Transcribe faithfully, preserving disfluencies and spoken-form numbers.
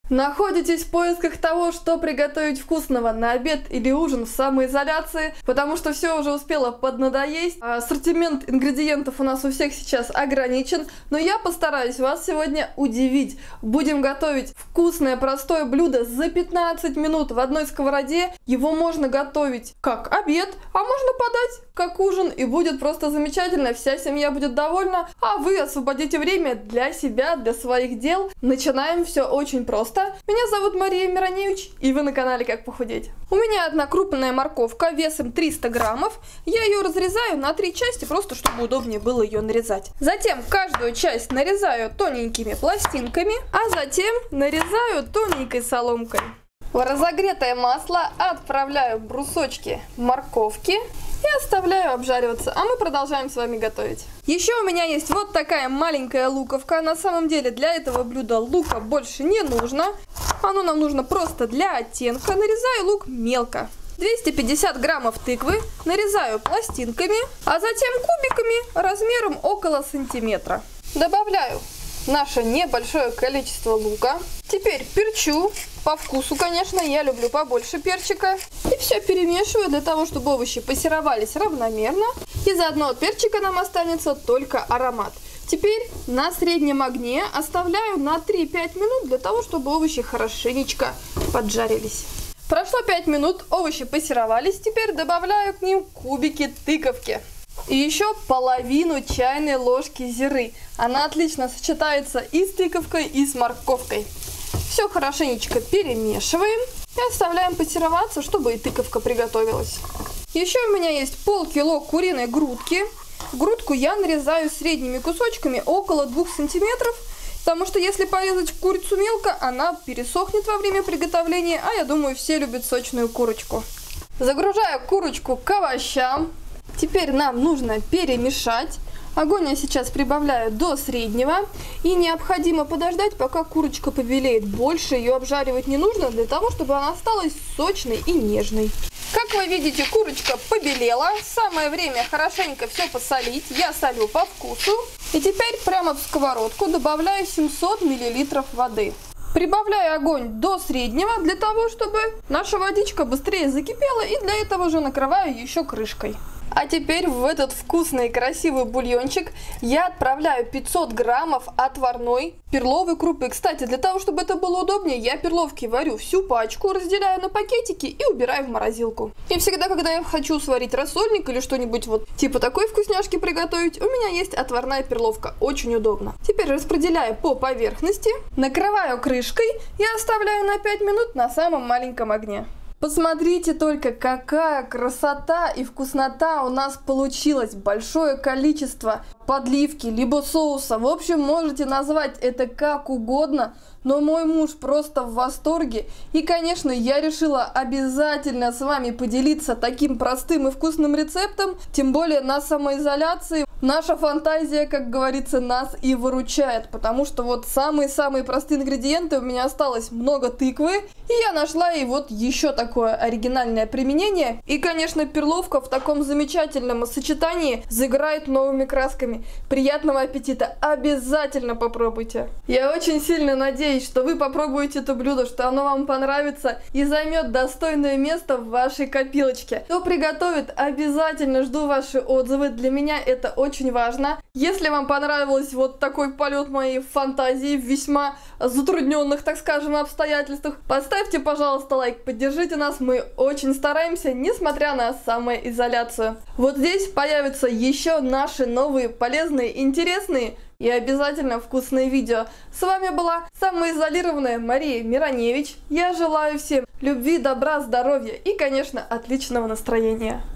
Находитесь в поисках того, что приготовить вкусного на обед или ужин в самоизоляции, потому что все уже успело поднадоесть. Ассортимент ингредиентов у нас у всех сейчас ограничен, но я постараюсь вас сегодня удивить. Будем готовить вкусное простое блюдо за пятнадцать минут в одной сковороде. Его можно готовить как обед, а можно подать как ужин, и будет просто замечательно. Вся семья будет довольна, а вы освободите время для себя, для своих дел. Начинаем, все очень просто. Меня зовут Мария Мироневич, и вы на канале Как похудеть. У меня одна крупная морковка весом триста граммов. Я ее разрезаю на три части, просто чтобы удобнее было ее нарезать. Затем каждую часть нарезаю тоненькими пластинками, а затем нарезаю тоненькой соломкой. В разогретое масло отправляю брусочки морковки и оставляю обжариваться, а мы продолжаем с вами готовить. Еще у меня есть вот такая маленькая луковка. На самом деле для этого блюда лука больше не нужно. Оно нам нужно просто для оттенка. Нарезаю лук мелко. двести пятьдесят граммов тыквы нарезаю пластинками, а затем кубиками размером около сантиметра. Добавляю наше небольшое количество лука. Теперь перчу. По вкусу, конечно, я люблю побольше перчика. И все перемешиваю для того, чтобы овощи пассеровались равномерно. И заодно от перчика нам останется только аромат. Теперь на среднем огне оставляю на три-пять минут для того, чтобы овощи хорошенечко поджарились. Прошло пять минут, овощи пассеровались. Теперь добавляю к ним кубики тыковки. И еще половину чайной ложки зиры. Она отлично сочетается и с тыковкой, и с морковкой. Все хорошенечко перемешиваем и оставляем пассероваться, чтобы и тыковка приготовилась. Еще у меня есть полкило куриной грудки. Грудку я нарезаю средними кусочками около двух сантиметров, потому что если порезать курицу мелко, она пересохнет во время приготовления, а я думаю, все любят сочную курочку. Загружаю курочку к овощам. Теперь нам нужно перемешать. Огонь я сейчас прибавляю до среднего. И необходимо подождать, пока курочка побелеет. Больше ее обжаривать не нужно, для того, чтобы она осталась сочной и нежной. Как вы видите, курочка побелела. Самое время хорошенько все посолить. Я солю по вкусу. И теперь прямо в сковородку добавляю семьсот миллилитров воды. Прибавляю огонь до среднего, для того, чтобы наша водичка быстрее закипела. И для этого же накрываю еще крышкой. А теперь в этот вкусный и красивый бульончик я отправляю пятьсот граммов отварной перловой крупы. Кстати, для того, чтобы это было удобнее, я перловки варю всю пачку, разделяю на пакетики и убираю в морозилку. И всегда, когда я хочу сварить рассольник или что-нибудь вот типа такой вкусняшки приготовить, у меня есть отварная перловка. Очень удобно. Теперь распределяю по поверхности, накрываю крышкой и оставляю на пять минут на самом маленьком огне. Посмотрите только, какая красота и вкуснота у нас получилось. Большое количество подливки, либо соуса. В общем, можете назвать это как угодно, но мой муж просто в восторге. И, конечно, я решила обязательно с вами поделиться таким простым и вкусным рецептом. Тем более на самоизоляции наша фантазия, как говорится, нас и выручает. Потому что вот самые-самые простые ингредиенты. У меня осталось много тыквы. И я нашла и вот еще такое оригинальное применение. И, конечно, перловка в таком замечательном сочетании заиграет новыми красками. Приятного аппетита! Обязательно попробуйте! Я очень сильно надеюсь, что вы попробуете это блюдо, что оно вам понравится и займет достойное место в вашей копилочке. Кто приготовит, обязательно жду ваши отзывы. Для меня это очень важно. Если вам понравилось вот такой полет моей фантазии в весьма затрудненных, так скажем, обстоятельствах, поставьте, пожалуйста, лайк, поддержите нас, мы очень стараемся, несмотря на самоизоляцию. Вот здесь появятся еще наши новые полезные, интересные и обязательно вкусные видео. С вами была самоизолированная Мария Мироневич. Я желаю всем любви, добра, здоровья и, конечно, отличного настроения.